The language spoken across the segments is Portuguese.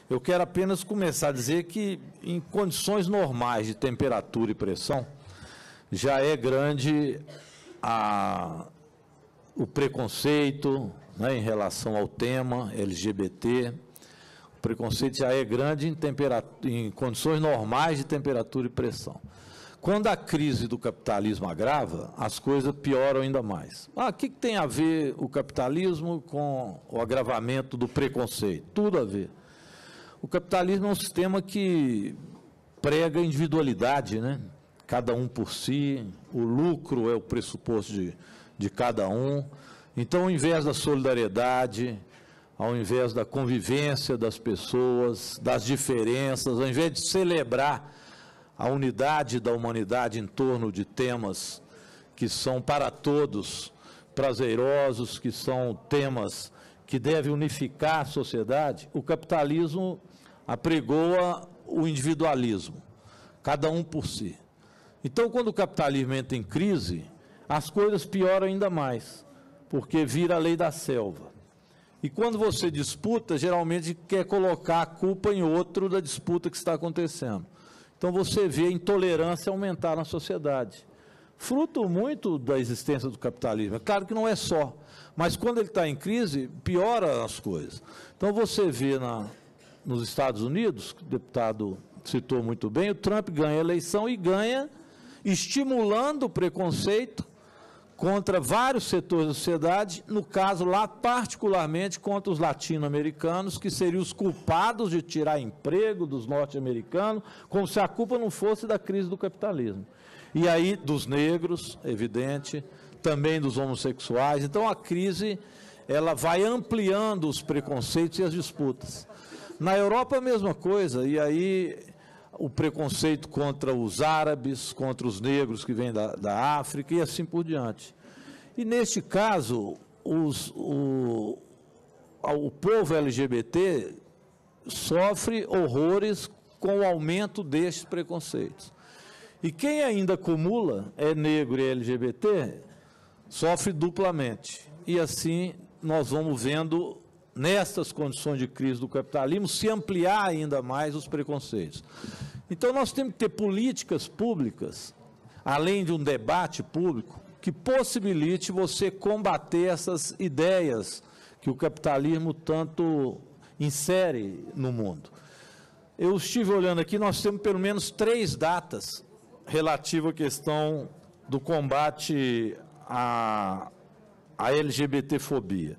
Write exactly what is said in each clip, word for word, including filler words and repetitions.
Eu quero apenas começar a dizer que, em condições normais de temperatura e pressão, já é grande a, o preconceito, né, em relação ao tema L G B T. O preconceito já é grande em, em condições normais de temperatura e pressão. Quando a crise do capitalismo agrava, as coisas pioram ainda mais. Ah, o que, que tem a ver o capitalismo com o agravamento do preconceito? Tudo a ver. O capitalismo é um sistema que prega a individualidade, né? Cada um por si, o lucro é o pressuposto de, de cada um. Então, ao invés da solidariedade, ao invés da convivência das pessoas, das diferenças, ao invés de celebrar a unidade da humanidade em torno de temas que são para todos prazerosos, que são temas que devem unificar a sociedade, o capitalismo apregoa o individualismo, cada um por si. Então, quando o capitalismo entra em crise, as coisas pioram ainda mais, porque vira a lei da selva. E quando você disputa, geralmente quer colocar a culpa em outro da disputa que está acontecendo. Então, você vê a intolerância aumentar na sociedade. Fruto muito da existência do capitalismo. É claro que não é só, mas quando ele está em crise, piora as coisas. Então, você vê na, nos Estados Unidos, que o deputado citou muito bem, o Trump ganha a eleição e ganha estimulando o preconceito contra vários setores da sociedade, no caso lá, particularmente contra os latino-americanos, que seriam os culpados de tirar emprego dos norte-americanos, como se a culpa não fosse da crise do capitalismo. E aí, dos negros, evidente, também dos homossexuais. Então, a crise, ela vai ampliando os preconceitos e as disputas. Na Europa, a mesma coisa, e aí o preconceito contra os árabes, contra os negros que vêm da, da África e assim por diante. E, neste caso, os, o, o povo L G B T sofre horrores com o aumento destes preconceitos. E quem ainda acumula, é negro e L G B T, sofre duplamente. E assim nós vamos vendo, nestas condições de crise do capitalismo, se ampliar ainda mais os preconceitos. Então, nós temos que ter políticas públicas, além de um debate público, que possibilite você combater essas ideias que o capitalismo tanto insere no mundo. Eu estive olhando aqui, nós temos pelo menos três datas relativas à questão do combate à, à L G B T fobia.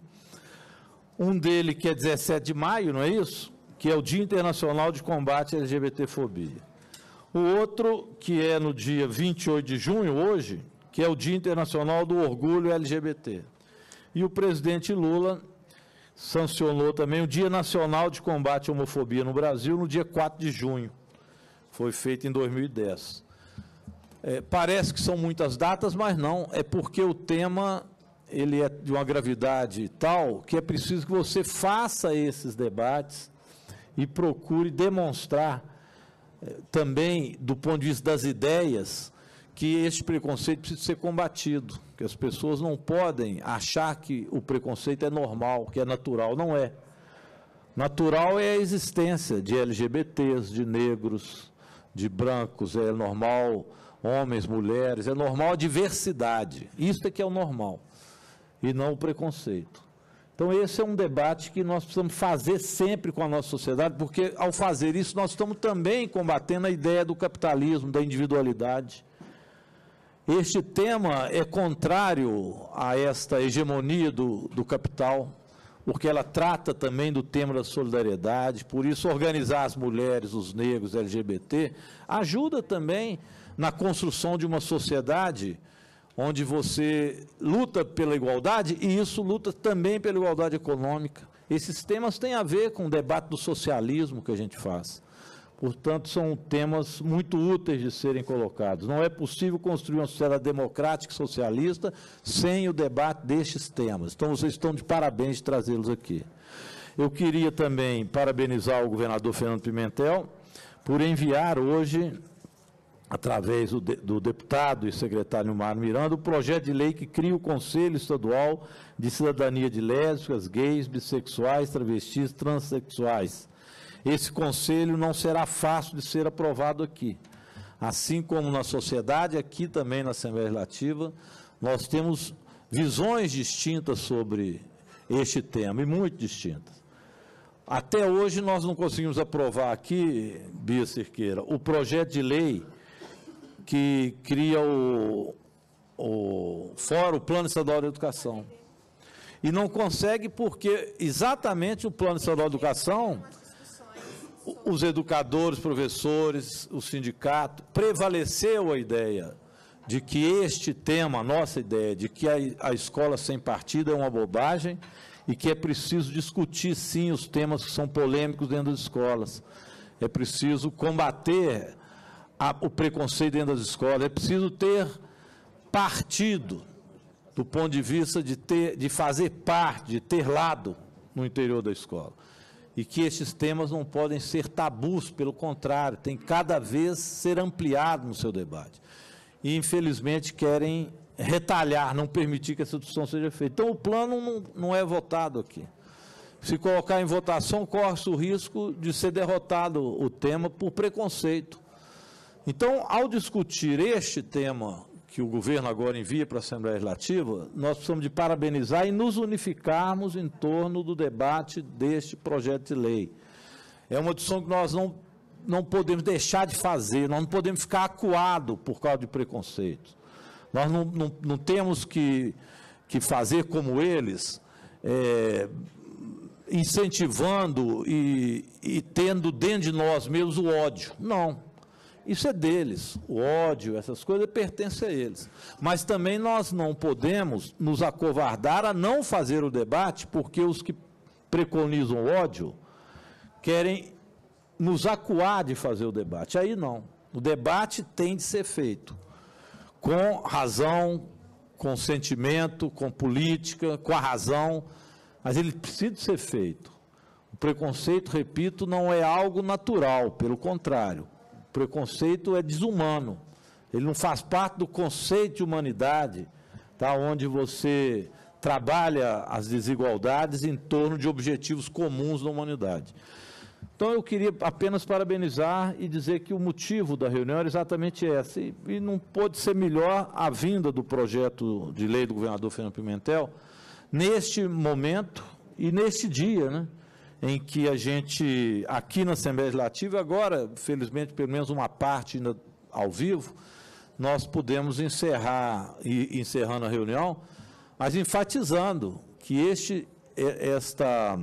Um dele que é dezessete de maio, não é isso? Que é o Dia Internacional de Combate à L G B T fobia. O outro, que é no dia vinte e oito de junho, hoje, que é o Dia Internacional do Orgulho L G B T. E o presidente Lula sancionou também o Dia Nacional de Combate à Homofobia no Brasil, no dia quatro de junho. Foi feito em dois mil e dez. É, parece que são muitas datas, mas não, é porque o tema ele é de uma gravidade tal que é preciso que você faça esses debates e procure demonstrar eh, também, do ponto de vista das ideias, que este preconceito precisa ser combatido, que as pessoas não podem achar que o preconceito é normal, que é natural. Não é. Natural é a existência de L G B Ts, de negros, de brancos, é normal homens, mulheres, é normal a diversidade. Isso é que é o normal, e não o preconceito. Então, esse é um debate que nós precisamos fazer sempre com a nossa sociedade, porque, ao fazer isso, nós estamos também combatendo a ideia do capitalismo, da individualidade. Este tema é contrário a esta hegemonia do, do capital, porque ela trata também do tema da solidariedade. Por isso, organizar as mulheres, os negros, L G B T, ajuda também na construção de uma sociedade onde você luta pela igualdade, e isso luta também pela igualdade econômica. Esses temas têm a ver com o debate do socialismo que a gente faz. Portanto, são temas muito úteis de serem colocados. Não é possível construir uma sociedade democrática e socialista sem o debate destes temas. Então, vocês estão de parabéns de trazê-los aqui. Eu queria também parabenizar o governador Fernando Pimentel por enviar hoje, através do, de, do deputado e secretário Mário Miranda, o projeto de lei que cria o Conselho Estadual de Cidadania de Lésbicas, Gays, Bissexuais, Travestis, Transsexuais. esse conselho não será fácil de ser aprovado aqui. Assim como na sociedade, aqui também na Assembleia Legislativa, nós temos visões distintas sobre este tema, e muito distintas. Até hoje, nós não conseguimos aprovar aqui, Bia Cerqueira, o projeto de lei que cria o, o Fórum, o Plano Estadual de Educação. E não consegue porque exatamente o Plano Estadual de Educação, os educadores, professores, o sindicato, prevaleceu a ideia de que este tema, a nossa ideia, de que a, a escola sem partido é uma bobagem e que é preciso discutir, sim, os temas que são polêmicos dentro das escolas. É preciso combater a, o preconceito dentro das escolas, é preciso ter partido, do ponto de vista de, ter, de fazer parte, de ter lado no interior da escola. E que estes temas não podem ser tabus, pelo contrário, tem cada vez ser ampliado no seu debate. E, infelizmente, querem retalhar, não permitir que essa discussão seja feita. Então, o plano não, não é votado aqui. Se colocar em votação, corre-se o risco de ser derrotado o tema por preconceito. Então, ao discutir este tema que o governo agora envia para a Assembleia Legislativa, nós precisamos de parabenizar e nos unificarmos em torno do debate deste projeto de lei. É uma discussão que nós não, não podemos deixar de fazer, nós não podemos ficar acuados por causa de preconceitos. Nós não, não, não temos que, que fazer como eles, é, incentivando e, e tendo dentro de nós mesmos o ódio. Não. Isso é deles, o ódio, essas coisas pertencem a eles. Mas também nós não podemos nos acovardar a não fazer o debate, porque os que preconizam o ódio querem nos acuar de fazer o debate. Aí não. O debate tem de ser feito com razão, com sentimento, com política, com a razão, mas ele precisa ser feito. O preconceito, repito, não é algo natural, pelo contrário. O preconceito é desumano, ele não faz parte do conceito de humanidade, tá, onde você trabalha as desigualdades em torno de objetivos comuns da humanidade. Então, eu queria apenas parabenizar e dizer que o motivo da reunião era exatamente esse, e, e não pode ser melhor a vinda do projeto de lei do governador Fernando Pimentel, neste momento e neste dia, né? Em que a gente, aqui na Assembleia Legislativa, agora, felizmente, pelo menos uma parte ainda ao vivo, nós pudemos encerrar, e encerrando a reunião, mas enfatizando que este, esta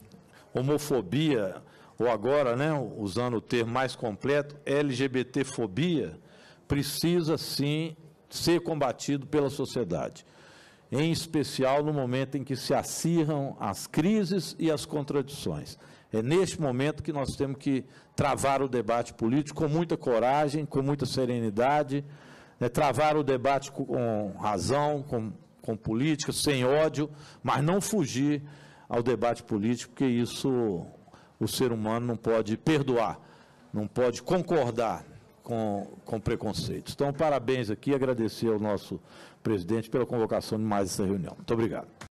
homofobia, ou agora, né, usando o termo mais completo, LGBTfobia, precisa, sim, ser combatido pela sociedade. Em especial no momento em que se acirram as crises e as contradições. É neste momento que nós temos que travar o debate político com muita coragem, com muita serenidade, né, travar o debate com razão, com, com política, sem ódio, mas não fugir ao debate político, porque isso o ser humano não pode perdoar, não pode concordar com, com preconceitos. Então, parabéns aqui, agradecer ao nosso presidente pela convocação de mais essa reunião. Muito obrigado.